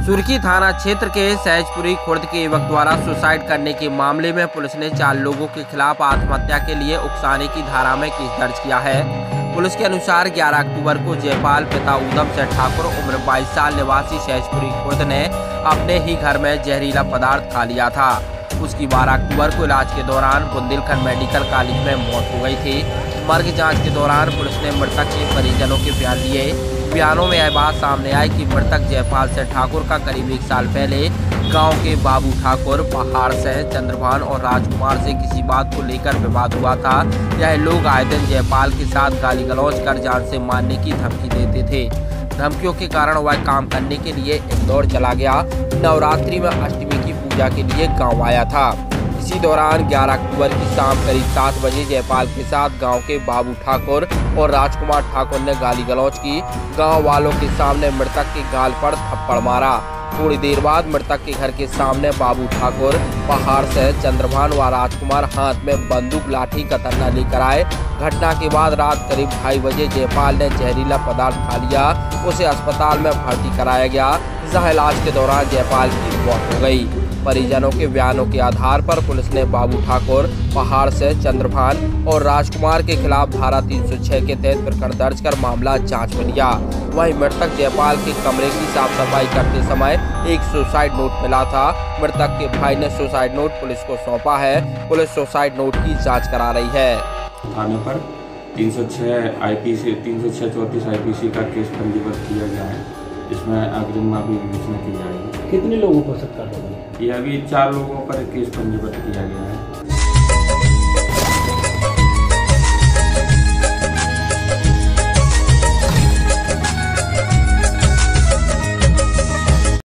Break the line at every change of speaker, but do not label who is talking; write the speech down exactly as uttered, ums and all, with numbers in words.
सुर्खी थाना क्षेत्र के सहजपुरी खुर्द के युवक द्वारा सुसाइड करने के मामले में पुलिस ने चार लोगों के खिलाफ आत्महत्या के लिए उकसाने की धारा में केस दर्ज किया है। पुलिस के अनुसार ग्यारह अक्टूबर को जयपाल पिता उधम सिंह ठाकुर उम्र बाईस साल निवासी सहजपुरी खुर्द ने अपने ही घर में जहरीला पदार्थ खा लिया था। उसकी बारह अक्टूबर को इलाज के दौरान बुंदेलखंड मेडिकल कॉलेज में मौत हो गई थी। मर्ग जांच के दौरान पुलिस ने मृतक के परिजनों के बयान लिए। बयानों में यह बात सामने आई कि मृतक जयपाल सिंह ठाकुर का करीब एक साल पहले गांव के बाबू ठाकुर, पहाड़ सिंह, चंद्रभान और राजकुमार से किसी बात को लेकर विवाद हुआ था। यह लोग आए दिन जयपाल के साथ गाली गलौज कर जान से मारने की धमकी देते थे। धमकियों के कारण वह काम करने के लिए इंदौर चला गया। नवरात्रि में अष्टमी की पूजा के लिए गाँव आया था। इसी दौरान ग्यारह अक्टूबर की शाम करीब सात बजे जयपाल के साथ गांव के बाबू ठाकुर और राजकुमार ठाकुर ने गाली गलौज की। गांव वालों के सामने मृतक के गाल पर थप्पड़ मारा। थोड़ी देर बाद मृतक के घर के सामने बाबू ठाकुर, पहाड़ से चंद्रभान व राजकुमार हाथ में बंदूक, लाठी, कतरना लेकर आए। घटना के बाद रात करीब ढाई बजे जयपाल ने जहरीला पदार्थ खा लिया। उसे अस्पताल में भर्ती कराया गया, जहां इलाज के दौरान जयपाल की मौत हो गई। परिजनों के बयानों के आधार पर पुलिस ने बाबू ठाकुर, पहाड़ से चंद्रभान और राजकुमार के खिलाफ धारा तीन सौ छह के तहत प्रकरण दर्ज कर मामला जांच में लिया। वहीं मृतक जयपाल के कमरे की साफ सफाई करते समय एक सुसाइड नोट मिला था। मृतक के भाई ने सुसाइड नोट पुलिस को सौंपा है। पुलिस सुसाइड नोट की जाँच करा रही है।
थाने पर तीन सौ छह आईपीसी तीन सौ छह चौंतीस आईपीसी का केस पंजीबद्ध किया गया है। इसमें अग्रिम माफी विवेचना की जाएगी।
कितने लोगों पर सत्कार होगा?
ये अभी चार लोगों पर केस पंजीबद्ध किया गया है।